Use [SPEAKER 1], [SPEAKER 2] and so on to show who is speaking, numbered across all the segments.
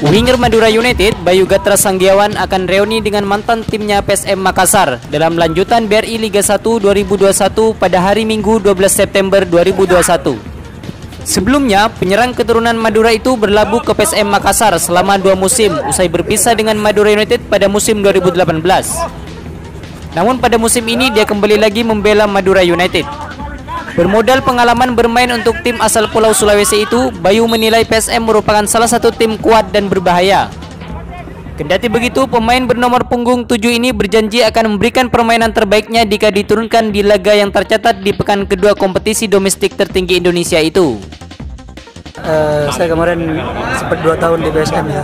[SPEAKER 1] Winger Madura United, Bayu Gatra Sanggiawan akan reuni dengan mantan timnya PSM Makassar dalam lanjutan BRI Liga 1 2021 pada hari Minggu 12 September 2021. Sebelumnya, penyerang keturunan Madura itu berlabuh ke PSM Makassar selama 2 musim usai berpisah dengan Madura United pada musim 2018. Namun pada musim ini dia kembali lagi membela Madura United. Bermodal pengalaman bermain untuk tim asal Pulau Sulawesi itu, Bayu menilai PSM merupakan salah satu tim kuat dan berbahaya. Kendati begitu, pemain bernomor punggung 7 ini berjanji akan memberikan permainan terbaiknya jika diturunkan di laga yang tercatat di pekan kedua kompetisi domestik tertinggi Indonesia itu.
[SPEAKER 2] Saya kemarin sempat 2 tahun di PSM ya.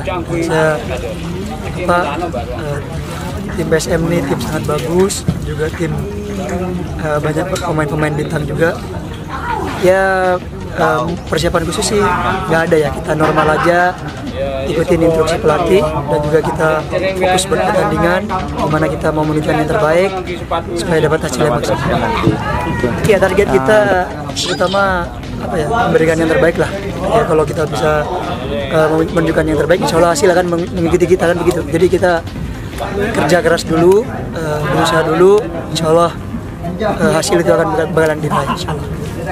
[SPEAKER 2] Tim PSM ini tim sangat bagus, juga tim banyak pemain-pemain bintang juga. Ya persiapan khusus sih nggak ada ya, kita normal aja ikutin instruksi pelatih dan juga kita fokus berpertandingan dimana kita mau menunjukkan yang terbaik supaya dapat hasil yang maksimal. Ya target kita terutama memberikan yang terbaik lah. Ya kalau kita bisa menunjukkan yang terbaik, insya Allah hasil akan mengikuti kita kan begitu. Jadi kita kerja keras dulu, berusaha dulu, insya Allah hasil itu akan bakalan diraih, insya Allah.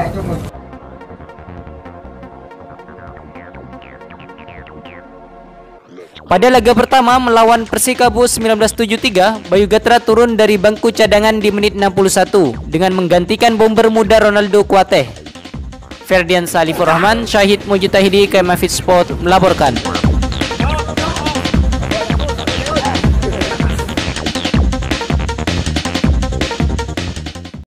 [SPEAKER 1] Pada laga pertama melawan Persikabo 1973, Bayu Gatra turun dari bangku cadangan di menit 61 dengan menggantikan bomber muda Ronaldo Kuateh. Ferdian Salifur Rahman, Syahid Mujtahidi, KMFit Sport melaporkan.